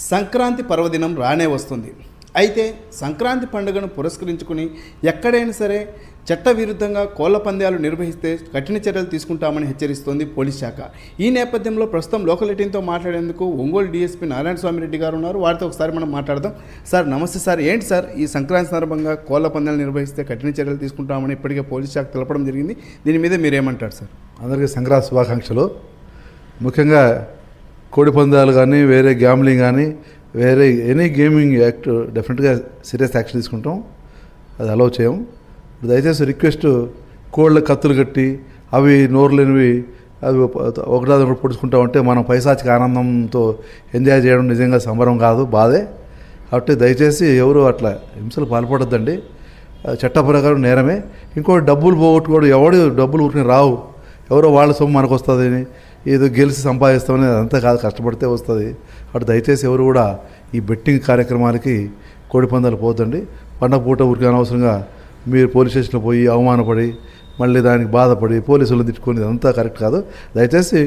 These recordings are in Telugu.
సంక్రాంతి పర్వదినం రానే వస్తుంది. అయితే సంక్రాంతి పండుగను పురస్కరించుకుని ఎక్కడైనా సరే చట్టవిరుద్ధంగా కోళ్ల పందాలు నిర్వహిస్తే కఠిన చర్యలు తీసుకుంటామని హెచ్చరిస్తోంది పోలీస్ శాఖ. ఈ నేపథ్యంలో ప్రస్తుతం లోకల్ 18తో మాట్లాడేందుకు ఒంగోలు డీఎస్పీ నారాయణ స్వామి రెడ్డి గారు ఉన్నారు. వారితో ఒకసారి మనం మాట్లాడదాం. సార్ నమస్తే సార్. ఏంటి సార్ ఈ సంక్రాంతి సందర్భంగా కోళ్ల పందాలు నిర్వహిస్తే కఠిన చర్యలు తీసుకుంటామని ఇప్పటికే పోలీస్ శాఖ తెలపడం జరిగింది. దీని మీద మీరేమంటారు సార్? అందరికీ సంక్రాంతి శుభాకాంక్షలు. ముఖ్యంగా కోడి పందాలు కానీ వేరే గ్యామ్లింగ్ కానీ వేరే ఎనీ గేమింగ్ యాక్ట్ డెఫినెట్గా సీరియస్ యాక్షన్ తీసుకుంటాం. అది అలౌ చేయం. దయచేసి రిక్వెస్ట్, కోళ్ళ కత్తులు కట్టి అవి నోరు లేనివి అవి ఒకటి పొడుచుకుంటా ఉంటే మనం పైశాచిక ఆనందంతో ఎంజాయ్ చేయడం నిజంగా సంబరం కాదు, బాధే. కాబట్టి దయచేసి ఎవరు అట్లా హింసలు పాల్పడొద్దండి. చట్ట ప్రకారం నేరమే. ఇంకోటి డబ్బులు పోగొట్టుకోవడం, ఎవడు డబ్బులు ఊరిని రావు, ఎవరో వాళ్ళ సొమ్ము మనకు వస్తుందని ఏదో గెలిచి సంపాదిస్తామని అదంతా కాదు, కష్టపడితే వస్తుంది. అటు దయచేసి ఎవరు కూడా ఈ బెట్టింగ్ కార్యక్రమాలకి కోడి పందాలు పోతండి. పండగ పూట ఊరికి అనవసరంగా మీరు పోలీస్ స్టేషన్లో పోయి అవమానపడి మళ్ళీ దానికి బాధపడి పోలీసులను తిట్టుకొని అదంతా కరెక్ట్ కాదు. దయచేసి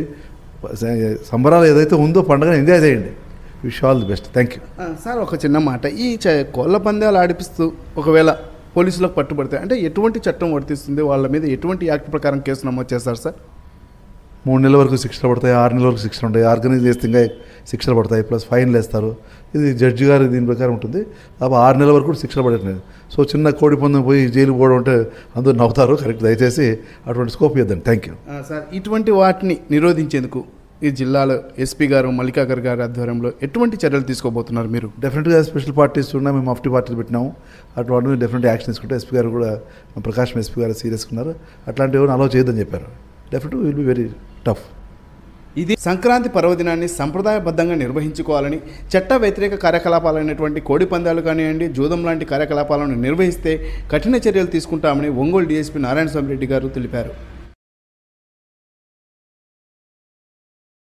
సంబరాలు ఏదైతే ఉందో పండుగను ఎంజాయ్ చేయండి. Wish all the best. Thank you. Sir ఒక చిన్న మాట, ఈ కోళ్ల పందాలు ఆడిపిస్తూ ఒకవేళ పోలీసులకు పట్టుబడితే అంటే ఎటువంటి చట్టం వర్తిస్తుంది? వాళ్ళ మీద ఎటువంటి యాక్ట్ ప్రకారం కేసు నమోదు చేస్తారు సార్? 3 నెలల వరకు శిక్షలు పడతాయి, 6 నెలల వరకు శిక్షలు ఉంటాయి, ఆర్గనైజ్ చేస్తే ఇంకా శిక్షలు పడతాయి, ప్లస్ ఫైన్లు వేస్తారు. ఇది జడ్జి గారు దీని ప్రకారం ఉంటుంది. అప్పుడు 6 నెలల వరకు కూడా శిక్షలు పడట్లేదు. సో చిన్న కోడి పందెం పోయి జైలు పోవడం అంటే అందరూ నవ్వుతారు. కరెక్ట్. దయచేసి అటువంటి స్కోప్ ఇద్దండి. Thank you. సార్ ఇటువంటి వాటిని నిరోధించేందుకు ఈ జిల్లాలో ఎస్పీ గారు మల్లికాగర్ గారి ఆధ్వర్యంలో ఎటువంటి చర్యలు తీసుకోబోతున్నారు మీరు? డెఫినెట్గా స్పెషల్ పార్టీస్ ఉన్నా మేము మఫ్టీ పార్టీలు పెట్టినాము. అటువంటి డెఫినెట్ యాక్షన్ తీసుకుంటే ఎస్పీ గారు కూడా, ప్రకాశం ఎస్పీ గారు సీరియస్గా ఉన్నారు. అట్లాంటివి అలౌ చేయొద్దని చెప్పారు. డెఫినెట్గా విల్ బి వెరీ టఫ్. ఇది సంక్రాంతి పర్వదినాన్ని సంప్రదాయబద్ధంగా నిర్వహించుకోవాలని, చట్ట వ్యతిరేక కార్యకలాపాలైనటువంటి కోడి పందాలు కానివ్వండి, జూదం లాంటి కార్యకలాపాలను నిర్వహిస్తే కఠిన చర్యలు తీసుకుంటామని ఒంగోలు డీఎస్పీ నారాయణ స్వామి రెడ్డి గారు తెలిపారు.